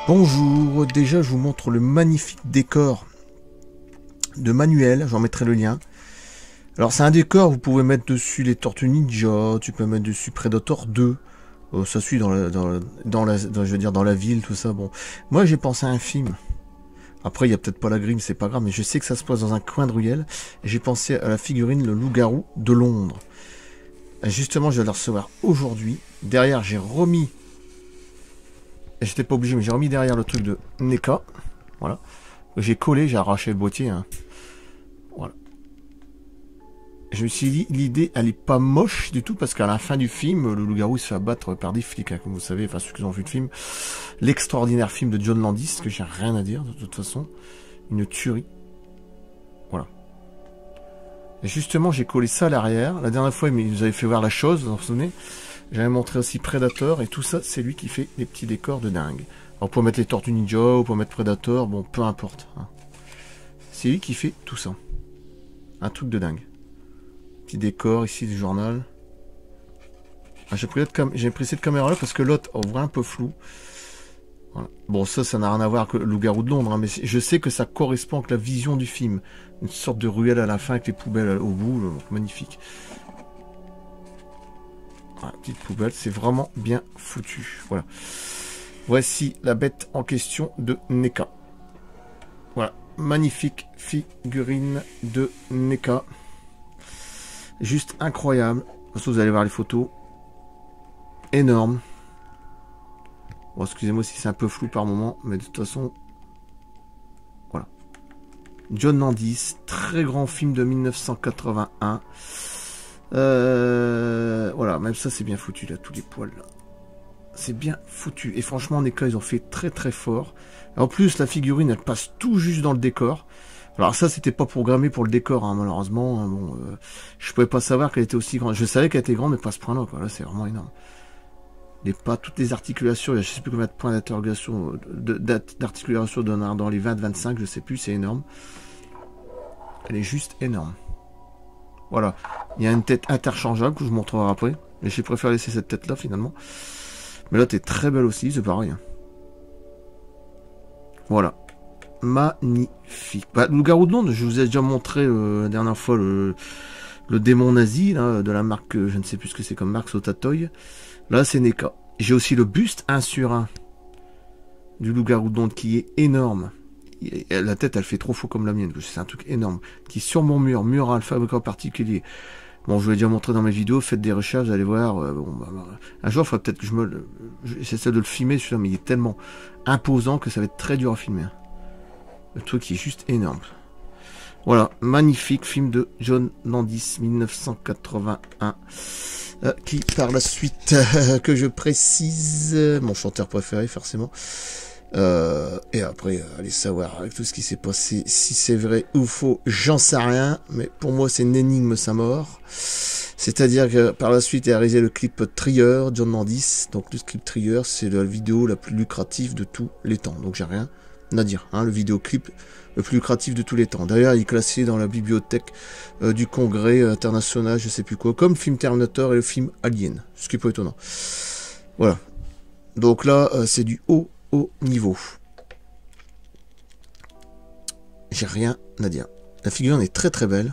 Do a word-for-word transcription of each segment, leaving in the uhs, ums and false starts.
Bonjour, déjà je vous montre le magnifique décor de Manuel, j'en mettrai le lien. Alors c'est un décor, vous pouvez mettre dessus les Tortues Ninja, tu peux mettre dessus Predator deux, oh, ça suit dans la, dans, dans la, dans, je veux dire dans la ville, tout ça. Bon, moi j'ai pensé à un film. Après il y a peut-être pas la grille, mais c'est pas grave, mais je sais que ça se passe dans un coin de ruelle. Et j'ai pensé à la figurine le loup-garou de Londres. Et justement, je vais la recevoir aujourd'hui. Derrière, j'ai remis. J'étais pas obligé, mais j'ai remis derrière le truc de N E C A. Voilà. J'ai collé, j'ai arraché le boîtier. Hein. Voilà. Je me suis dit, l'idée, elle est pas moche du tout, parce qu'à la fin du film, le loup-garou se fait abattre par des flics, hein, comme vous savez, enfin ceux qui ont vu le film. L'extraordinaire film de John Landis, que j'ai rien à dire, de toute façon. Une tuerie. Voilà. Et justement, j'ai collé ça à l'arrière. La dernière fois, il nous avait fait voir la chose, vous vous souvenez? J'avais montré aussi Predator, et tout ça, c'est lui qui fait les petits décors de dingue. Alors, on peut mettre les Tortues Ninja, on peut mettre Predator, bon, peu importe. Hein. C'est lui qui fait tout ça. Un truc de dingue. Petit décor, ici, du journal. Ah, j'ai pris, pris cette caméra-là parce que l'autre, on voit un peu flou. Voilà. Bon, ça, ça n'a rien à voir avec le loup-garou de Londres, hein, mais je sais que ça correspond avec la vision du film. Une sorte de ruelle à la fin avec les poubelles au bout, donc magnifique. Voilà, petite poubelle, c'est vraiment bien foutu. Voilà. Voici la bête en question de N E C A. Voilà, magnifique figurine de N E C A. Juste incroyable. De toute façon, vous allez voir les photos. Énorme. Bon, excusez-moi si c'est un peu flou par moment, mais de toute façon, voilà. John Landis, très grand film de mille neuf cent quatre-vingt-un. Euh, voilà, même ça c'est bien foutu là, tous les poils là. C'est bien foutu. Et franchement, en E C A, ils ont fait très très fort. Et en plus, la figurine, elle passe tout juste dans le décor. Alors ça, c'était pas programmé pour le décor, hein, malheureusement. Hein, bon, euh, je pouvais pas savoir qu'elle était aussi grande. Je savais qu'elle était grande, mais pas à ce point-là. Là, c'est vraiment énorme. Les pas, toutes les articulations, il y a je sais plus combien de points d'interrogation, d'articulation dans, dans les vingt, vingt-cinq, je sais plus, c'est énorme. Elle est juste énorme. Voilà. Il y a une tête interchangeable que je vous montrerai après. Mais j'ai préféré laisser cette tête-là, finalement. Mais là, t'es très belle aussi, c'est pareil. Voilà. Magnifique. Bah, le loup-garou de Londres, je vous ai déjà montré euh, la dernière fois le, le démon nazi, là, de la marque, je ne sais plus ce que c'est comme marque, Sotatoy. Là, c'est N E C A. J'ai aussi le buste un sur un du loup-garou de Londres qui est énorme. La tête, elle fait trop faux comme la mienne. C'est un truc énorme. Qui est sur mon mur, mural, fabricant particulier. Bon, je vous l'ai déjà montré dans mes vidéos. Faites des recherches, vous allez voir. Euh, bon, bah, bah, un jour, il faudra peut-être que je me... J'essaie de le filmer, celui-là, mais il est tellement imposant que ça va être très dur à filmer. Le truc qui est juste énorme. Voilà, magnifique film de John Landis, mille neuf cent quatre-vingt-un. Euh, qui, par la suite, euh, que je précise, euh, mon chanteur préféré, forcément. Euh, et après, euh, allez savoir avec tout ce qui s'est passé, si c'est vrai ou faux, j'en sais rien, mais pour moi c'est une énigme sa mort. C'est-à-dire que par la suite il a réalisé le clip Trier, John Landis. Donc le clip Trier, c'est la vidéo la plus lucrative de tous les temps. Donc j'ai rien à dire, hein, le vidéoclip le plus lucratif de tous les temps. D'ailleurs il est classé dans la bibliothèque euh, du Congrès international, je sais plus quoi, comme le film Terminator et le film Alien, ce qui est pas étonnant. Voilà. Donc là euh, c'est du haut au niveau. J'ai rien à dire. La figurine est très très belle.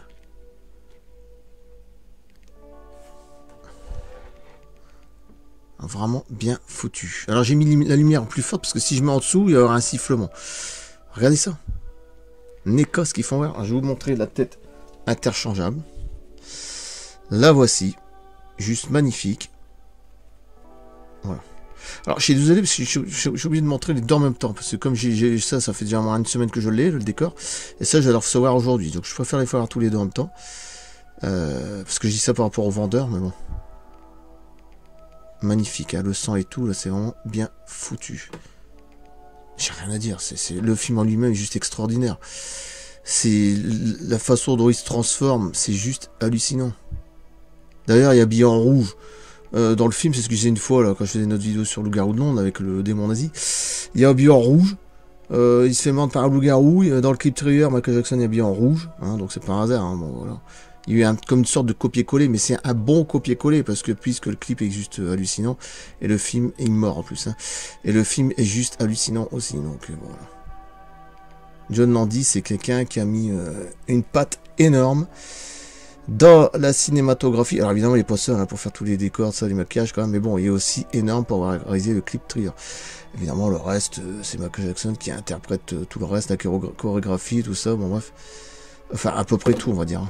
Vraiment bien foutu. Alors j'ai mis la lumière plus forte parce que si je mets en dessous, il y aura un sifflement. Regardez ça. N E C A, ce qu'ils font voir. Alors, je vais vous montrer la tête interchangeable. La voici. Juste magnifique. Voilà. Alors, je suis désolé parce que je suis obligé de montrer les deux en même temps. Parce que comme j'ai ça, ça fait déjà moins une semaine que je l'ai, le décor. Et ça, je vais le recevoir aujourd'hui. Donc, je préfère les faire tous les deux en même temps. Euh, parce que je dis ça par rapport au vendeur, mais bon. Magnifique, hein, le sang et tout, là, c'est vraiment bien foutu. J'ai rien à dire. C'est le film en lui-même est juste extraordinaire. C'est la façon dont il se transforme, c'est juste hallucinant. D'ailleurs, il est habillé en rouge. Euh, dans le film, c'est ce que je disais une fois là, quand je faisais notre vidéo sur loup-garou de Londres avec le démon nazi. Il est habillé en rouge. Euh, il se fait mordre par un loup-garou. Dans le clip Trier, Michael Jackson est habillé en rouge. Hein, donc c'est pas un hasard. Hein, bon, voilà. Il y a eu un, comme une sorte de copier-coller, mais c'est un bon copier-coller, parce que puisque le clip est juste hallucinant, et le film est mort en plus, hein, et le film est juste hallucinant aussi, donc euh, voilà. John Landis, c'est quelqu'un qui a mis euh, une patte énorme dans la cinématographie. Alors évidemment, il n'est pas seul hein, pour faire tous les décors, ça, les maquillages quand même, mais bon, il est aussi énorme pour avoir réalisé le clip Trier. Évidemment, le reste, euh, c'est Michael Jackson qui interprète euh, tout le reste, la chorégraphie, tout ça, bon bref. Enfin, à peu près tout, on va dire.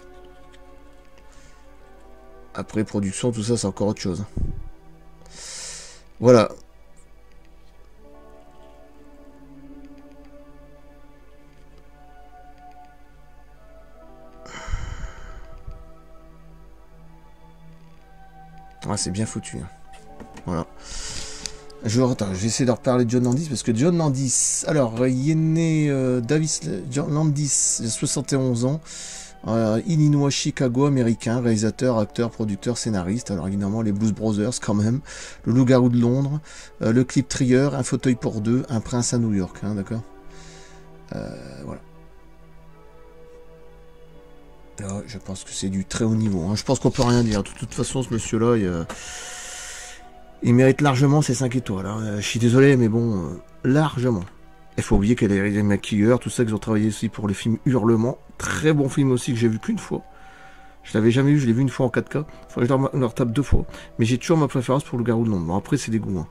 Après, production, tout ça, c'est encore autre chose. Voilà. Ah, c'est bien foutu. Hein. Voilà. Je, attends, je vais essayer de reparler de John Landis, parce que John Landis, alors, il est né euh, Davis John Landis, il a soixante et onze ans, euh, Illinois, Chicago, américain, réalisateur, acteur, producteur, scénariste. Alors évidemment, les Blues Brothers, quand même, le Loup-garou de Londres, euh, le clip Trier, un fauteuil pour deux, un prince à New York, hein, d'accord euh, voilà. Là, je pense que c'est du très haut niveau. Hein. Je pense qu'on peut rien dire. De toute façon, ce monsieur-là, il, euh, il mérite largement ses cinq étoiles. Hein. Je suis désolé, mais bon, euh, largement. Il faut oublier qu'elle est les maquilleurs, tout ça, qu'ils ont travaillé aussi pour le film Hurlement. Très bon film aussi que j'ai vu qu'une fois. Je l'avais jamais vu, je l'ai vu une fois en quatre K. Il faudrait que je leur, leur tape deux fois. Mais j'ai toujours ma préférence pour le Loup-garou de Londres. Bon, après, c'est des goûts. Hein.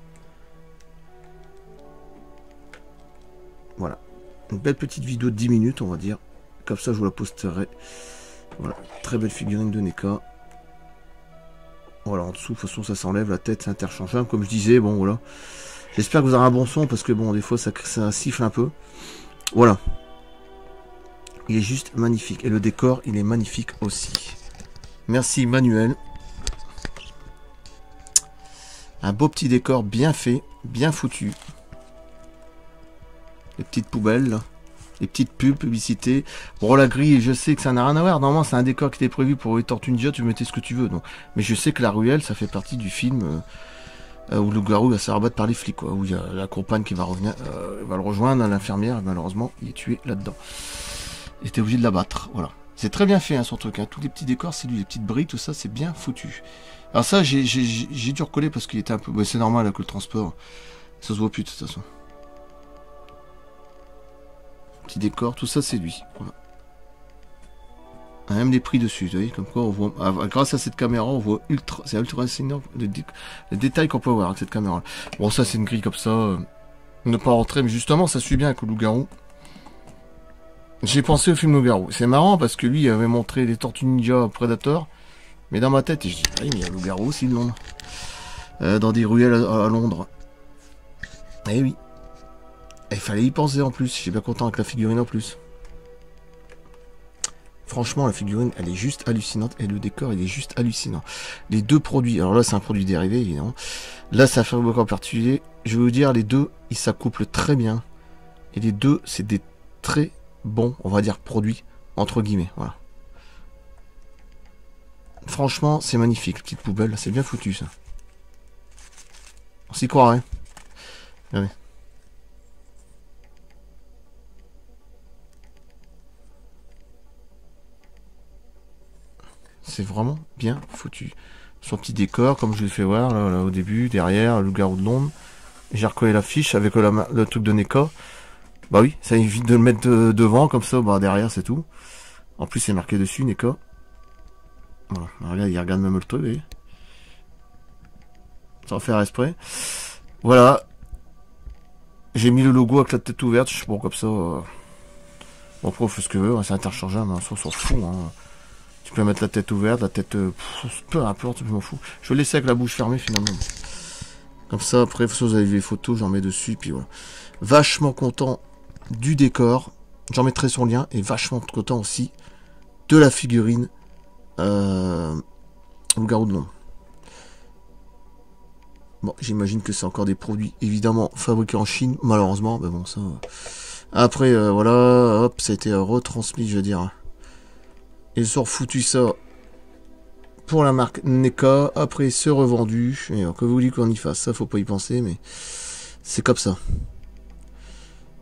Voilà. Une belle petite vidéo de dix minutes, on va dire. Comme ça, je vous la posterai. Voilà. Très belle figurine de NECA. Voilà, en dessous, de toute façon, ça s'enlève. La tête, c'est interchangeable. Comme je disais, bon, voilà. J'espère que vous aurez un bon son, parce que, bon, des fois, ça, ça siffle un peu. Voilà. Il est juste magnifique. Et le décor, il est magnifique aussi. Merci, Manuel. Un beau petit décor bien fait, bien foutu. Les petites poubelles, là. Les petites pubs, publicités. Bon, la grille, je sais que ça n'a rien à voir. Normalement, c'est un décor qui était prévu pour les Tortues Ninja. Tu mettais ce que tu veux. Donc. Mais je sais que la ruelle, ça fait partie du film euh, où le garou va se rabattre par les flics. Quoi, où il y a la compagne qui va revenir, euh, va le rejoindre, l'infirmière. Malheureusement, il est tué là-dedans. Il était obligé de l'abattre. Voilà. C'est très bien fait, hein, son truc. Hein. Tous les petits décors, c'est lui, les petites briques, tout ça, c'est bien foutu. Alors ça, j'ai dû recoller parce qu'il était un peu... Ouais, c'est normal, là, que le transport, ça se voit plus, de toute façon. Petit décor, tout ça, c'est lui. Voilà. Même les prix dessus, vous voyez, comme quoi on voit... Ah, grâce à cette caméra, on voit ultra... C'est ultra hallucinant, le, dé... le détail qu'on peut avoir avec cette caméra. Bon, ça, c'est une grille comme ça. Euh... Ne pas rentrer, mais justement, ça suit bien avec le loup-garou. J'ai pensé au film Loup-garou. C'est marrant parce que lui il avait montré les Tortues Ninja Predator. Mais dans ma tête, je dis, ah oui, mais il y a Loup-garou aussi de Londres. Euh, dans des ruelles à, à Londres. Eh oui. Il fallait y penser en plus. Je suis bien content avec la figurine en plus. Franchement, la figurine, elle est juste hallucinante. Et le décor, il est juste hallucinant. Les deux produits. Alors là, c'est un produit dérivé, évidemment. Là, c'est un fabricant particulier. Je vais vous dire, les deux, ils s'accouplent très bien. Et les deux, c'est des très... bon, on va dire produit, entre guillemets, voilà. Franchement, c'est magnifique, petite poubelle, c'est bien foutu, ça. On s'y croirait. Regardez. C'est vraiment bien foutu. Son petit décor, comme je l'ai fait voir, là, là, au début, derrière, le Loup-garou de Londres. J'ai recollé l'affiche avec le, le truc de NECA. Bah oui, ça évite de le mettre de, devant, comme ça, bah derrière, c'est tout. En plus, c'est marqué dessus, NECA. Voilà, alors là, il regarde même le truc, vous voyez. Sans faire exprès. Voilà. J'ai mis le logo avec la tête ouverte, je sais pas, comme ça. Euh... Bon, après, on fait ce que veut, hein, c'est interchangeable, hein, ça, on s'en fout. Hein. Tu peux mettre la tête ouverte, la tête... Euh, pff, peu importe, je m'en fous. Je vais le laisser avec la bouche fermée, finalement. Comme ça, après, si vous avez vu les photos, j'en mets dessus, puis voilà. Vachement content du décor. J'en mettrai son lien, et vachement content aussi de la figurine euh, Loup-garou de Londres. Bon, j'imagine que c'est encore des produits, évidemment, fabriqués en Chine, malheureusement, mais bon, ça... Après, euh, voilà, hop, ça a été retransmis, je veux dire. Ils ont refoutu ça pour la marque NECA, après c'est revendu, et alors, que vous voulez qu'on y fasse, ça faut pas y penser, mais c'est comme ça.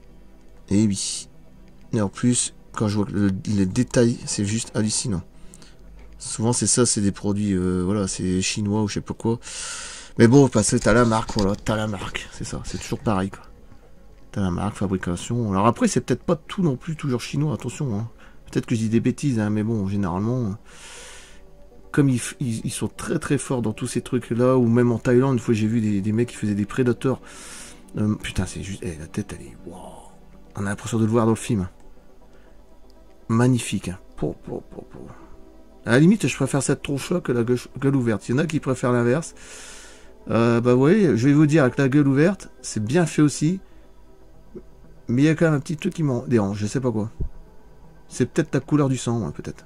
Et oui. Et en plus, quand je vois le, les détails, c'est juste hallucinant. Souvent c'est ça, c'est des produits, euh, voilà, c'est chinois ou je sais pas quoi. Mais bon, parce que t'as la marque, voilà, t'as la marque, c'est ça, c'est toujours pareil, quoi. T'as la marque, fabrication. Alors après, c'est peut-être pas tout non plus toujours chinois, attention, hein. Peut-être que je dis des bêtises, hein, mais bon, généralement, comme ils, ils, ils sont très très forts dans tous ces trucs-là, ou même en Thaïlande, une fois j'ai vu des, des mecs qui faisaient des prédateurs. Euh, putain, c'est juste, eh, la tête, elle est, wow. On a l'impression de le voir dans le film. Magnifique, hein. Pour, pour, pour, pour. À la limite, je préfère cette tronche-là que la gueule, gueule ouverte. Il y en a qui préfèrent l'inverse. Euh, bah, vous voyez, je vais vous dire, avec la gueule ouverte, c'est bien fait aussi. Mais il y a quand même un petit truc qui m'en dérange, je sais pas quoi. C'est peut-être la couleur du sang, hein, peut-être.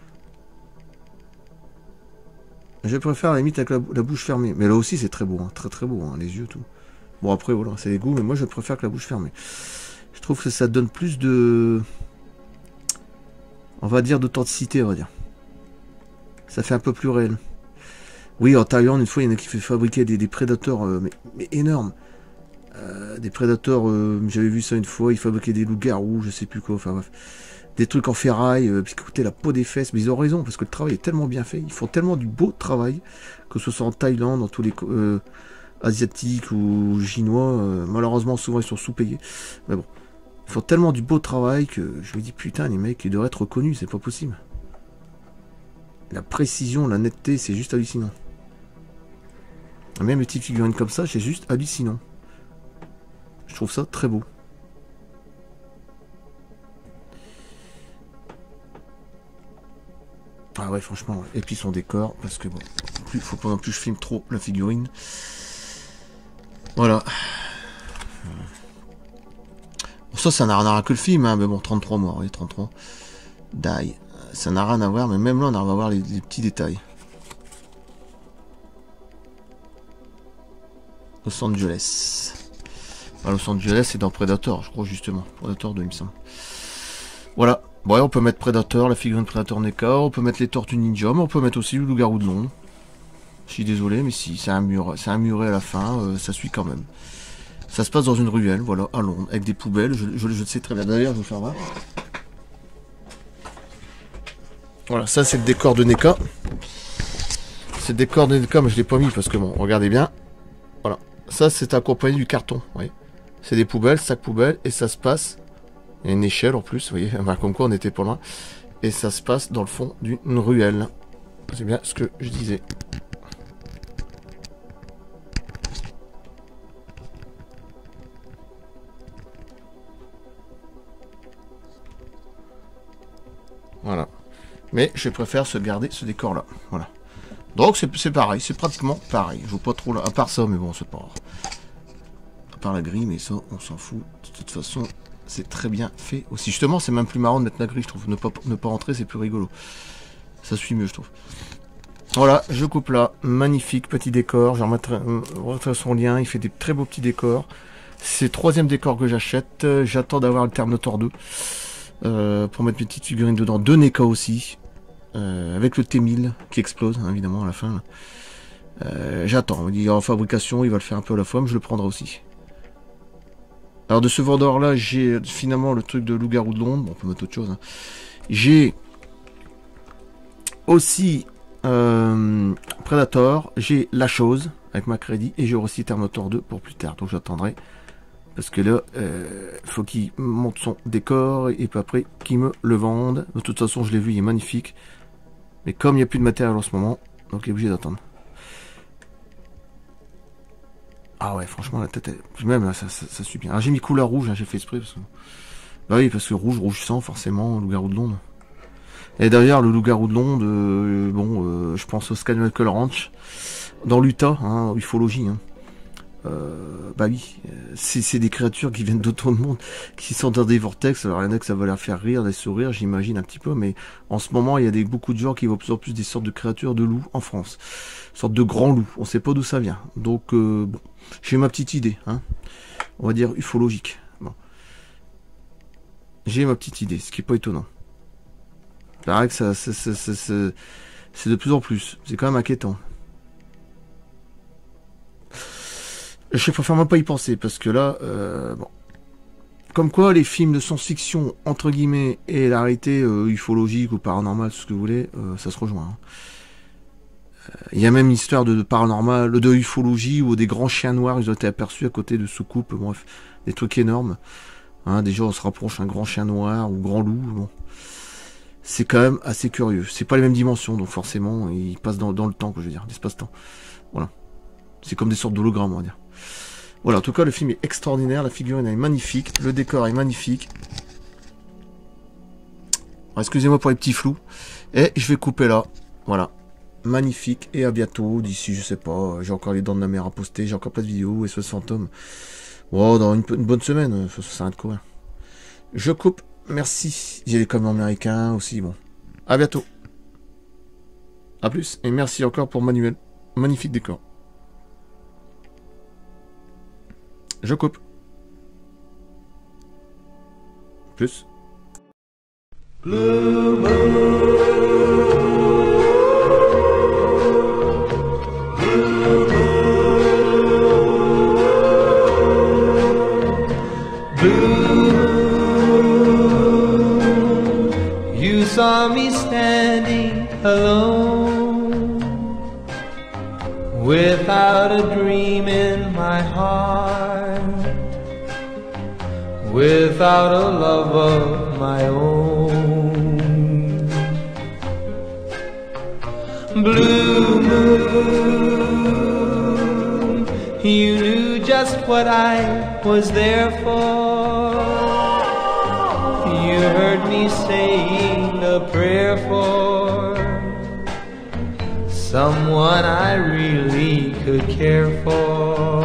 Je préfère à la limite avec la, la bouche fermée. Mais là aussi, c'est très beau, hein, très très beau, hein, les yeux, tout. Bon, après, voilà, c'est les goûts, mais moi, je préfère que la bouche fermée. Je trouve que ça donne plus de... On va dire d'authenticité, on va dire. Ça fait un peu plus réel. Oui, en Thaïlande, une fois, il y en a qui fait fabriquer des, des prédateurs euh, mais, mais énormes. Euh, des prédateurs, euh, j'avais vu ça une fois, ils fabriquaient des loups-garous, je sais plus quoi, enfin bref. Des trucs en ferraille, euh, qui coûtaient la peau des fesses. Mais ils ont raison, parce que le travail est tellement bien fait. Ils font tellement du beau travail, que ce soit en Thaïlande, dans tous les euh, asiatiques ou chinois. Euh, malheureusement, souvent, ils sont sous-payés. Mais bon. Ils font tellement du beau travail que je me dis, putain, les mecs, ils devraient être reconnus, c'est pas possible. La précision, la netteté, c'est juste hallucinant. Même les petites figurines comme ça, c'est juste hallucinant. Je trouve ça très beau. Ah ouais, franchement, ouais. Et puis son décor, parce que bon, il faut pas non plus que je filme trop la figurine. Voilà. Bon, ça, ça n'a rien à voir que le film, hein, mais bon, trente-trois mois, oui, trente-trois. Die. Ça n'a rien à voir, mais même là, on arrive à voir les, les petits détails. Los Angeles. Enfin, Los Angeles, c'est dans Predator, je crois, justement. Predator deux, il me semble. Voilà. Bon, ouais, on peut mettre Predator, la figurine Predator N E C A, on peut mettre les Tortues Ninja, mais on peut mettre aussi le loup-garou de Londres. Je suis désolé, mais si, c'est un mur, c'est un muret à la fin, euh, ça suit quand même. Ça se passe dans une ruelle, voilà, à Londres, avec des poubelles, je, je, je le sais très bien. D'ailleurs, je vais vous faire voir. Voilà, ça c'est le décor de N E C A. C'est le décor de N E C A, mais je l'ai pas mis parce que bon, regardez bien. Voilà, ça c'est accompagné du carton, vous voyez. C'est des poubelles, sac poubelle, et ça se passe. Il y a une échelle en plus, vous voyez, enfin, comme quoi on était pas loin. Et ça se passe dans le fond d'une ruelle. C'est bien ce que je disais. Voilà. Mais je préfère se garder ce décor là. Voilà. Donc c'est pareil, c'est pratiquement pareil. Je vois pas trop là. À part ça, mais bon, c'est pas grave. À part la grille, mais ça, on s'en fout. De toute façon, c'est très bien fait aussi. Justement, c'est même plus marrant de mettre la grille, je trouve. Ne pas, ne pas rentrer, c'est plus rigolo. Ça suit mieux, je trouve. Voilà, je coupe là. Magnifique petit décor. Je remettrai, euh, remettrai son lien. Il fait des très beaux petits décors. C'est le troisième décor que j'achète. J'attends d'avoir le Terminator deux. Euh, pour mettre mes petites figurines dedans. Deux N E C A aussi. Euh, avec le T mille qui explose, hein, évidemment, à la fin. Euh, J'attends. Il est en fabrication. Il va le faire un peu à la fois, mais je le prendrai aussi. Alors, de ce vendeur-là, j'ai finalement le truc de loup-garou de Londres. Bon, on peut mettre autre chose. Hein. J'ai aussi euh, Predator. J'ai La Chose avec ma crédit. Et j'ai aussi Terminator deux pour plus tard. Donc, j'attendrai. Parce que là, euh, faut qu'il monte son décor et puis après qu'il me le vende. De toute façon, je l'ai vu, il est magnifique. Mais comme il n'y a plus de matériel en ce moment, donc il est obligé d'attendre. Ah ouais, franchement, la tête, elle... même là, ça, ça, ça suit bien. Alors j'ai mis couleur rouge, hein, j'ai fait exprès. Parce que... Bah oui, parce que rouge, rouge sang, forcément, loup-garou de Londres. Et d'ailleurs, le loup-garou de Londres, euh, bon, euh, je pense au Skywalker Ranch, dans l'Utah, hein, ufologie, hein. Euh, bah oui, c'est des créatures qui viennent d'autant de monde, qui sont dans des vortex. Alors il y en a que ça va leur faire rire, des sourires, j'imagine un petit peu, mais en ce moment il y a des, beaucoup de gens qui voient de plus en plus des sortes de créatures de loups en France, sortes de grands loups, on sait pas d'où ça vient. Donc euh, bon, j'ai ma petite idée, hein, on va dire ufologique. Bon. J'ai ma petite idée, ce qui est pas étonnant. C'est vrai que ça, c'est de plus en plus, c'est quand même inquiétant. Je préfère même pas y penser, parce que là, euh, bon. comme quoi les films de science-fiction, entre guillemets, et la réalité euh, ufologique ou paranormale, ce que vous voulez, euh, ça se rejoint. Il hein. euh, y a même une histoire de, de paranormal, de ufologie, où des grands chiens noirs, ils ont été aperçus à côté de soucoupes, bref, des trucs énormes. Hein, déjà, on se rapproche un grand chien noir ou grand loup, bon. C'est quand même assez curieux. C'est pas les mêmes dimensions, donc forcément, ils passent dans, dans le temps, que je veux dire, l'espace-temps. Voilà. C'est comme des sortes d'hologrammes, on va dire. Voilà, en tout cas, le film est extraordinaire, la figurine est magnifique, le décor est magnifique. Excusez-moi pour les petits flous. Et je vais couper là. Voilà. Magnifique, et à bientôt. D'ici, je sais pas, j'ai encore les dents de la mer à poster, j'ai encore plein de vidéos, S O S Fantôme. Oh, dans une, une bonne semaine, ça sert à rien de courir. Je coupe. Merci. J'ai les commandes américains aussi, bon. À bientôt. A plus. Et merci encore pour Manuel. Magnifique décor. Je coupe. Plus. Blue moon. Saw me standing alone, without a dream in my heart, without a love of my own. Blue moon, you knew just what I was there for. You heard me saying a prayer for someone I really could care for.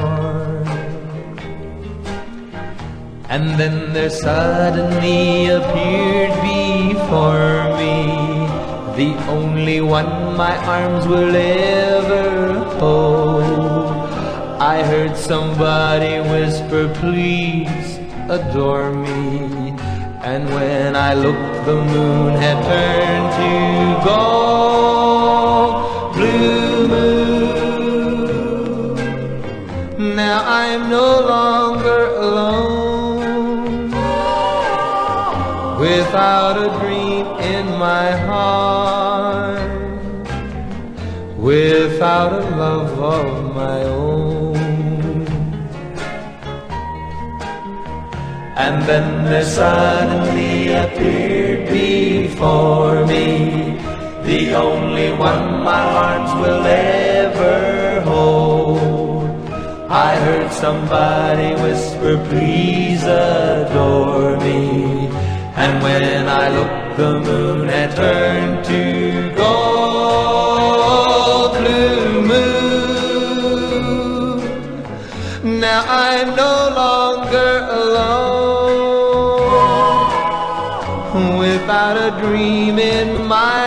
And then there suddenly appeared before me the only one my arms will ever hold. I heard somebody whisper, please adore me. And when I looked, the moon had turned to gold. Blue moon, now I'm no longer alone, without a dream in my heart, without a love of my own. And then there suddenly appeared before me the only one my arms will ever hold. I heard somebody whisper, please adore me. And when I looked, the moon had turned to gold. Blue moon, now I'm no longer alone, without a dream in my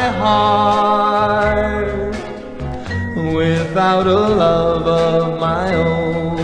heart, without a love of my own.